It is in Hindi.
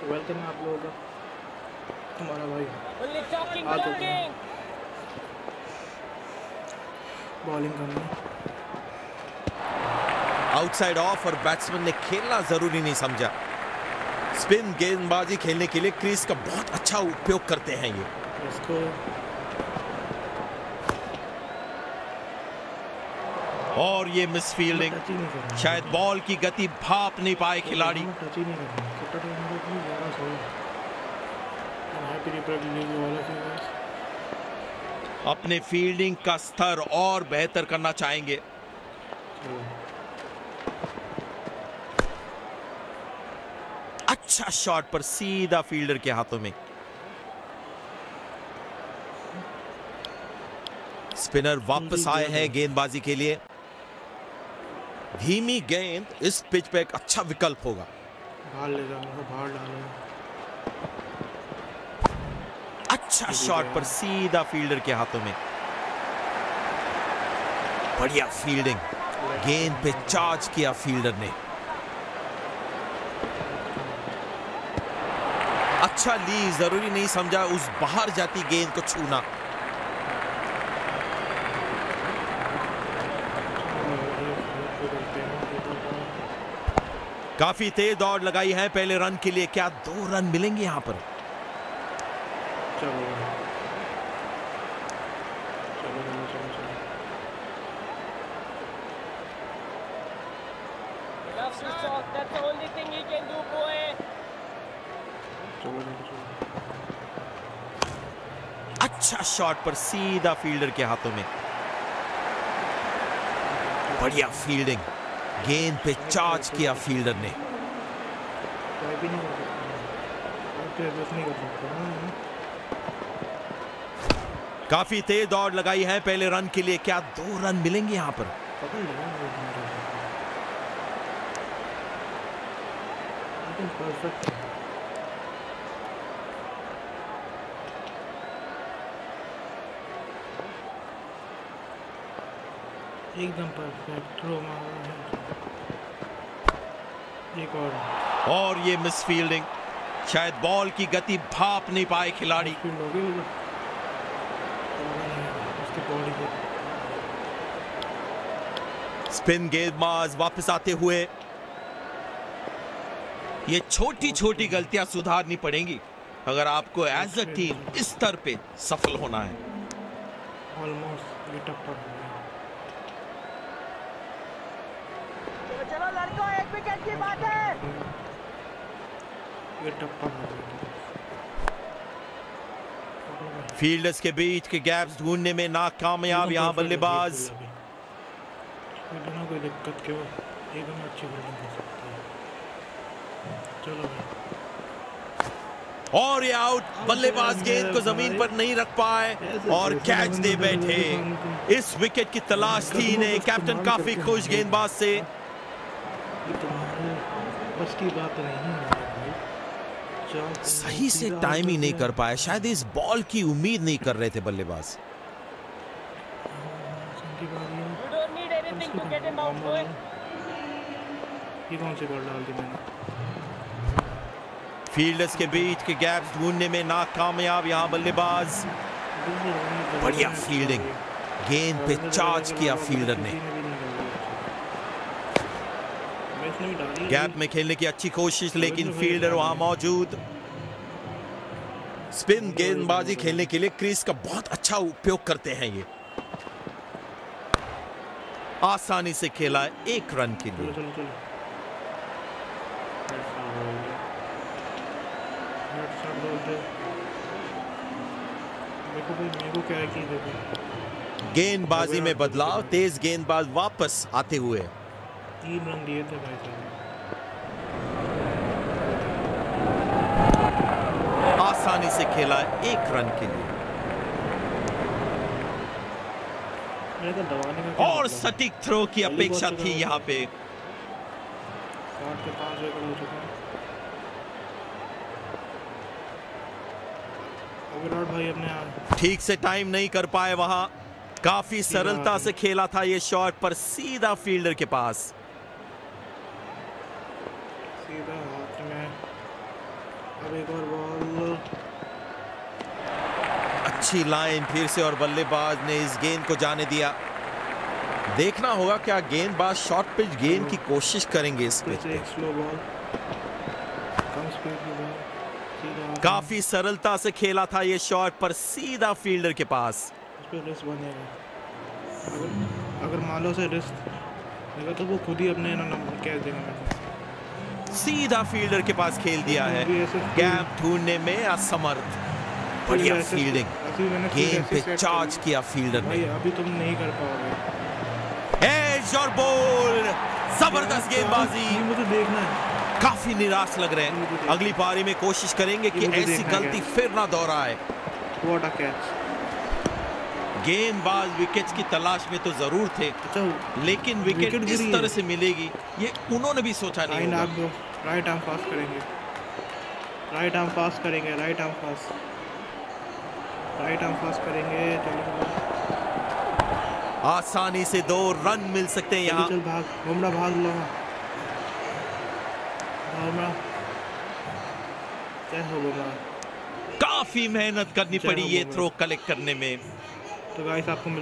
वेलकम है आप लोगों का। तुम्हारा भाई आ चुका है बॉलिंग करने। आउटसाइड ऑफ और बैट्समैन ने खेलना जरूरी नहीं समझा। स्पिन गेंदबाजी खेलने के लिए क्रीज का बहुत अच्छा उपयोग करते हैं ये। इसको और ये मिस फील्डिंग, शायद बॉल की गति भाप नहीं पाए खिलाड़ी। टच ही नहीं करना। अपने फील्डिंग का स्तर और बेहतर करना चाहेंगे। अच्छा शॉट पर सीधा फील्डर के हाथों में। स्पिनर वापस आए हैं गेंदबाजी के लिए। धीमी गेंद इस पिच पे एक अच्छा विकल्प होगा। बाहर ले जाऊंगा, बाहर डालूंगा। अच्छा शॉट पर सीधा फील्डर के हाथों में। बढ़िया फील्डिंग, गेंद पे चार्ज किया फील्डर ने। अच्छा ली, जरूरी नहीं समझा उस बाहर जाती गेंद को छूना। काफी तेज दौड़ लगाई है पहले रन के लिए। क्या 2 रन मिलेंगे यहां पर? अच्छा शॉट पर सीधा फील्डर के हाथों में। बढ़िया फील्डिंग, गेंद पे चार्ज किया फील्डर ने। काफी तेज दौड़ लगाई है पहले रन के लिए। क्या 2 रन मिलेंगे यहां पर? एकदम परफेक्ट थ्रो मारा है। एक और ये मिस फील्डिंग, शायद बॉल की गति भाप नहीं पाए खिलाड़ी। स्पिन गेंदबाज वापस आते हुए। ये छोटी छोटी गलतियां सुधारनी पड़ेंगी अगर आपको एज अ टीम इस स्तर पे सफल होना है। ऑलमोस्ट ये टप्पा हो गया। चलो लड़कों, एक विकेट की बात है। ये टप्पा हो गया। फील्डर्स के बीच के गैप्स ढूंढने में नाकामयाब यहां बल्लेबाज। बिना कोई दिक्कत के वो एकदम अच्छी बॉलिंग कर सकता है। चलो भाई। और ये आउट। बल्लेबाज गेंद को जमीन पर नहीं रख पाए और कैच दे बैठे। इस विकेट की तलाश थी इन्हें। कैप्टन काफी खुश गेंदबाज से। बस की बात नहीं है। सही से टाइम ही नहीं कर पाया। शायद इस बॉल की उम्मीद नहीं कर रहे थे बल्लेबाज। ये कौन सी बॉल डाल दी मैंने? फील्डर्स के बीच के गैप्स ढूंढने में नाकामयाब यहां बल्लेबाज। बढ़िया फील्डिंग, गेंद पे चार्ज किया फील्डर ने। गैप में खेलने की अच्छी कोशिश, लेकिन फील्डर वहां मौजूद। स्पिन गेंदबाजी खेलने के लिए क्रीज का बहुत अच्छा उपयोग करते हैं ये। आसानी से खेला 1 रन के लिए। गेंदबाजी में बदलाव, तेज गेंदबाज वापस आते हुए। 3 रन दिए थे भाई साहब। आसानी से खेला 1 रन के लिए। और सटीक थ्रो की अपेक्षा थी यहां पे। 60 के 5 विकेट हो चुके हैं। विराट भाई अपने ठीक से टाइम नहीं कर पाए वहां। काफी सरलता से खेला था ये शॉट, पर सीधा फील्डर के पास। सीधा हाथ में अब एक और बॉल, अच्छी लाइन फिर से और बल्लेबाज ने इस गेंद को जाने दिया। देखना होगा क्या गेंदबाज शॉर्ट पिच गेंद की कोशिश करेंगे इस फिर पिच से पे। एक स्लो बॉल, कम स्पीड की बॉल, सीधा काफी सरलता से खेला था ये शॉट, पर सीधा फील्डर के पास। उस पे रिस्क बनेगा। अगर मान लो से रिस्क देगा तो वो खुद ही अपने नंबर कैच देगा मेरे सीधा फील्डर के पास खेल दिया है, अभी ऐसे गैप ढूंढने में असमर्थ। बढ़िया ऐसे- फील्डिंग, ऐसे ही मैंने फील्ड गेंद ऐसे पे सेट चार्ज करी। किया फील्डर भाई ने। अभी तुम नहीं कर पाओगे। एज और बॉल, जबरदस्त गेंदबाजी। ये मुझे देखना है। काफी निराश लग रहे हैं। अगली पारी में कोशिश करेंगे कि ये मुझे ऐसी देखना है गलती कैच। फिर ना दोहराए। What a catch. गेंदबाज विकेट्स की तलाश में तो जरूर थे, अच्छा लेकिन विकेट विकेट इस गिरी तरह है। से मिलेगी ये उन्होंने भी सोचा नहीं राइट होगा। आर्म, राइट आर्म पास करेंगे, राइट आर्म पास करेंगे, right arm pass, right arm pass करेंगे। चलो आसानी से 2 रन मिल सकते हैं यहाँ। चल भाग, बुमराह भाग लो, बुमराह क्या हो बुमराह। काफी मेहनत करनी जय पड़ी हो ये बुमराह। थ्रो कलेक्ट करने में। तो गाइस आपको